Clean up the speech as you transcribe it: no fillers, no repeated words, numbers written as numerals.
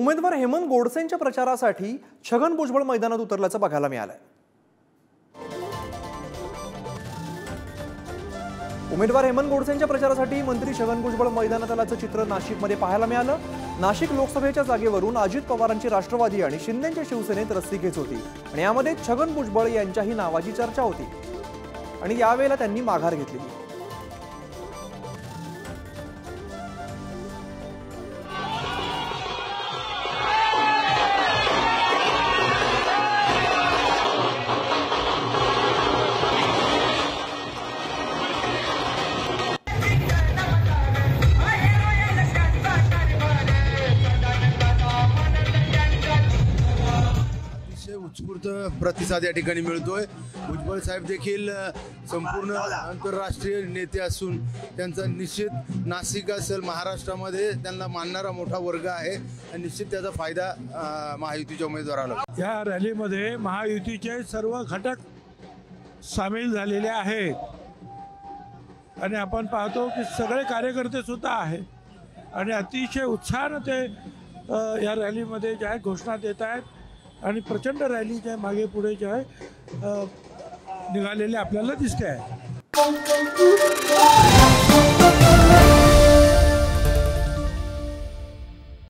उमेदवार हेमंत गोडसेंच्या प्रचारासाठी छगन भुजबळ मैदानात उतरल्याचं बघायला मिळालंय। उमेदवार हेमंत गोडसेंच्या प्रचारासाठी मंत्री छगन भुजबळ मैदानात आल्याचं चित्र नाशिकमध्ये पाहायला मिळालं। नाशिक लोकसभेच्या जागेवरून अजित पवारांची राष्ट्रवादी आणि शिंदेच्या शिवसेनेत रस्सीखेच होती आणि यामध्ये छगन भुजबळ यांच्याही नावाची चर्चा होती आणि यावेळेला त्यांनी माघार घेतली। उत्स्फूर्त प्रतिसाद या ठिकाणी मिळतोय। भुजबळ साहेब देखील संपूर्ण आंतरराष्ट्रीय नेते असून त्यांचा निश्चित नाशिक असेल महाराष्ट्रामध्ये त्यांना मानणारा मोठा वर्ग आहे आणि निश्चित त्याचा फायदा महायुतीच्या उमेदवाराला। या रॅलीमध्ये महायुतीचे सर्व घटक सामील झालेले आहेत आणि आपण पाहतो की सगळे कार्यकर्ते सुद्धा आहेत आणि अतिशय उत्साहाने ते या रॅलीमध्ये जे आहे घोषणा देत आहेत आणि प्रचंड रॅली जे मागे पुढे जे आहे निघालेले आपल्याला दिसते आहे।